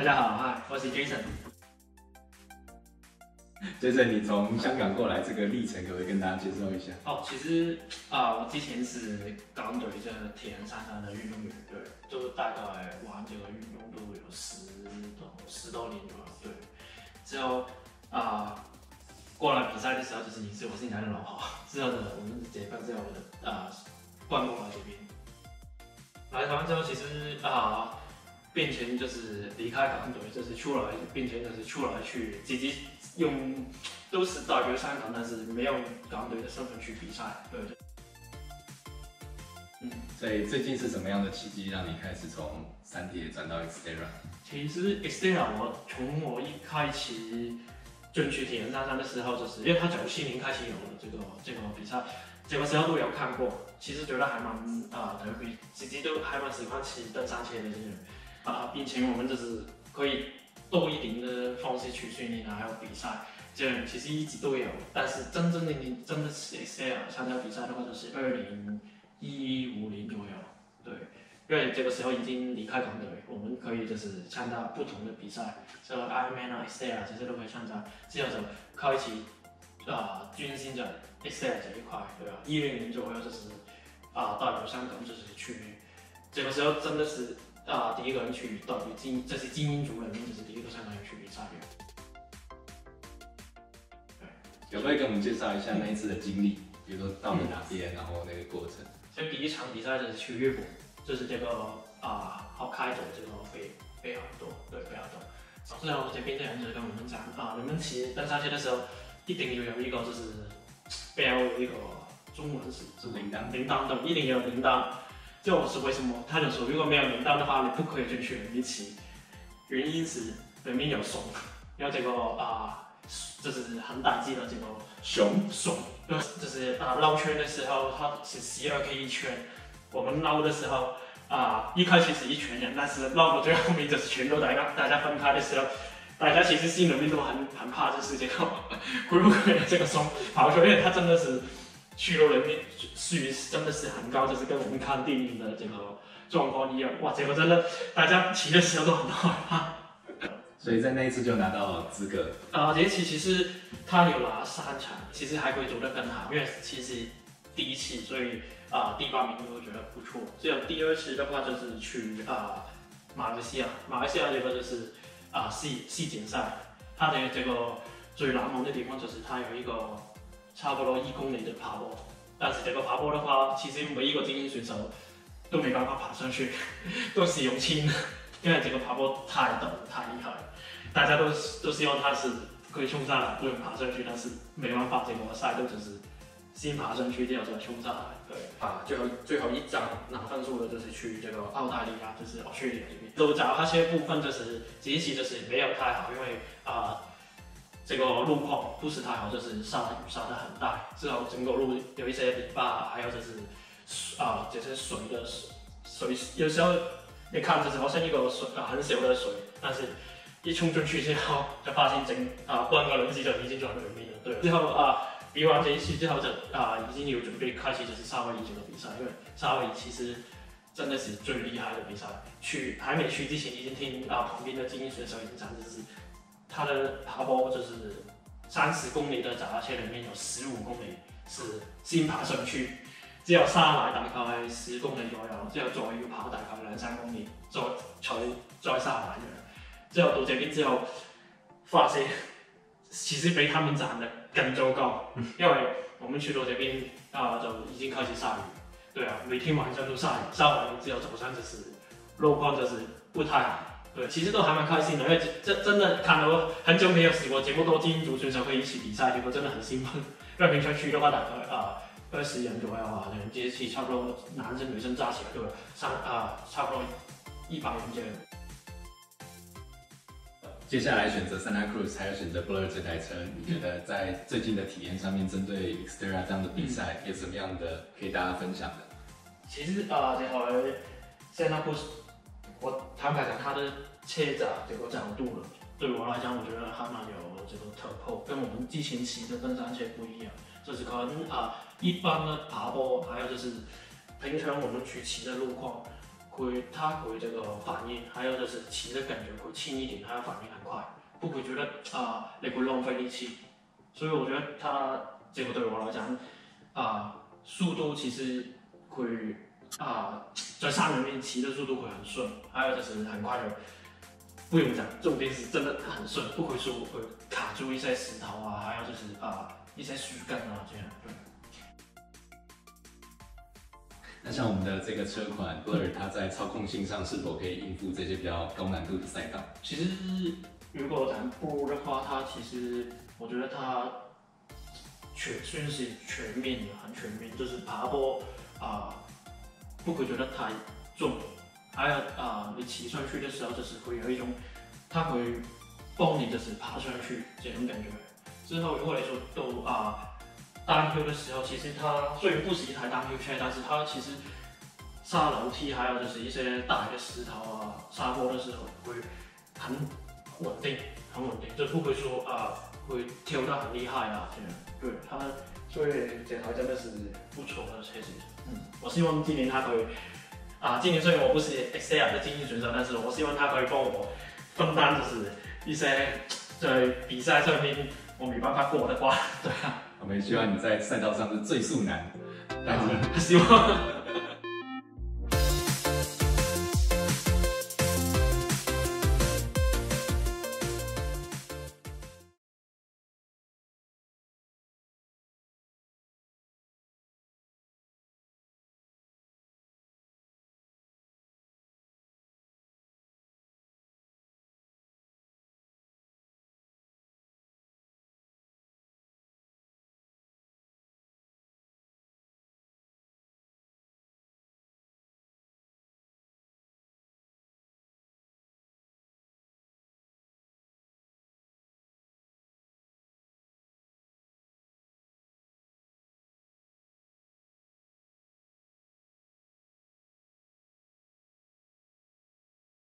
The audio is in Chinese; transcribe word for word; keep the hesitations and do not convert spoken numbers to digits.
大家好，嗨，我是 Jason。 Jason， 你从香港过来这个历程，可不可以跟大家介绍一下？ 哦，其实啊、呃，我之前是港队这铁人三项的运动员，对，就大概玩这个运动都有十多十多年左右，对。之后啊、呃，过来比赛的时候，就是也是我现在的老婆。之后呢，我们结婚之后的啊，换过来这边。来台湾之后，其实啊。呃变成就是离开港队，就是出来，变成就是出来去自己用都是代表香港，但是没有港队的身份去比赛。对， 嗯，所以最近是什么样的契机让你开始从三铁转到 Xterra？ 其实 Xterra 我从我一开始进去铁人三项的时候，就是因为他九七年开始有了这个这个比赛，这个时候都有看过，其实觉得还蛮啊特别，自己都还蛮喜欢骑登山车的这些人。啊，并且我们就是可以多一点的方式去训练啊，还有比赛，这样其实一直都有。但是真正的你真的是 Xterra 参加比赛的话，就是二零一五年左右，对，因为这个时候已经离开港队，我们可以就是参加不同的比赛，像 Ironman 啊、Xterra 这些都可以参加。之后就开始啊专心在 Xterra 这一块，对吧？一零年左右就是啊代表香港就是去，这个时候真的是。啊、呃，第一个人去代表精，这是精英组里面就是第一个香港人去比赛的。对， 有没有跟我们介绍一下那一次的经历？比如说到了哪边，然后那个过程。 所以第一场比赛就是去日本，就是这个啊，好开的这个北北海道，对北海道。之后这边的人就跟我们讲啊，你们骑登山车的时候一定要有一个就是标有一个中文是是铃铛， 铃铛的，一定要有铃铛。就是为什么他就说，如果没有铃铛的话，你不可以进去里面骑。原因是里面有熊，有这个啊、呃，就是很大只的这个熊熊，就是啊绕圈的时候，它是十二 K 一圈。我们绕的时候啊、呃，一开始是一群人，但是绕到最后面就是全都大家大家分开的时候，大家其实心里面都很很怕，就是这个会不会这个熊跑出来，因为它真的是。去了人面率真的是很高，就是跟我们看电影的这个状况一样。哇，这个真的大家骑的时候都很害怕。 所以在那一次就拿到资格。 啊、呃，这一次其实他有拿三场，其实还可以做得更好，因为其实第一次，所以啊、呃、第八名我觉得不错。只有第二次的话就是去啊、呃、马来西亚，马来西亚这个就是啊世世锦赛，它的这个最难忘的地方就是它有一个。差不多一公里的爬坡，但是这个爬坡的话，其实每一个精英选手都没办法爬上去，都是用轻的，因为这个爬坡太陡太厉害了，大家都都希望他是可以冲上来，不用爬上去，但是没办法，这个赛道就是先爬上去，之后再冲上来。对啊，最后最后一张拿分数的就是去这个澳大利亚，就是 Australia 这边，都找那些部分就是这一期就是没有太好，因为啊。呃这个路况不是太好，就是下雨下得很大，之后整个路有一些篱笆，还有就是啊、呃，这些水的水，有时候你看就是好像一个水啊很小的水，但是一冲进去之后，就发现整啊半个轮子就已经在里面了。对，之后啊比完这一次之后就啊已经有准备开始就是夏威夷这个比赛，因为夏威夷其实真的是最厉害的比赛，去还没去之前已经听啊旁边的精英选手已经讲就是。它的爬坡就是三十公里的脚踏车里面有十五公里是先爬上去，之後山來大概十公里左右，之後再要跑大概兩三公里，再才再下來嘅。之後到這邊之後，發現其實比他們站的更糟糕，因為我們去到這邊啊、呃、就已經開始下雨，對啊，每天晚上都下雨，下完之後早上就是路況就是不太好。对，其实都还蛮开心的，因为这真的看到很久没有试过这么多精英组选手可以一起比赛，结果真的很兴奋。因为平常去的话，大概啊二十人左右啊，这一期差不多男生女生加起来就三啊差不多一百人这样。 接下来选择 Santa Cruz， 还有选择 Blur 这台车，你觉得在最近的体验上面，针对 Xterra 这样的比赛，有什么样的可以大家分享的？ 其实啊，这台 Santa Cruz。我坦白讲，它的车闸这个角度了，对我来讲，我觉得还蛮有这个突破，跟我们之前骑的登山车不一样。就是可能啊、呃，一般的爬坡，还有就是平常我们去骑的路况， 会它会这个反应，还有就是骑的感觉会轻一点，还有反应很快，不会觉得啊、你会浪费力气。所以我觉得它这个对我来讲啊、速度其实会啊、在山里面骑的速度会很顺，还有就是很快就不用讲，重点是真的很顺，不会说会卡住一些石头啊，还有就是啊、一些树干啊这样。对。 那像我们的这个车款 Blur， 它在操控性上是否可以应付这些比较高难度的赛道？ 其实如果谈 Blur 的话，它其实我觉得它全算是全面的，很全面，就是爬坡啊、不会觉得太重，还有啊、你骑上去的时候就是会有一种，它会帮你就是爬上去这种感觉。之后如果来说都啊。单 Q 的时候，其实它虽然不是一台单 Q 车，但是它其实下楼梯还有就是一些大的石头啊、沙坡的时候会很稳定，很稳定，就不会说啊、会跳得很厉害啊这样。对它，所以这台真的是不错的车子。嗯，我希望今年它可以啊，今年虽然我不是 X L 的精英选手，但是我希望它可以帮我分担，就是一些在比赛上面我没办法过的关。对啊。 我们希望你在赛道上是最速男，但是希望。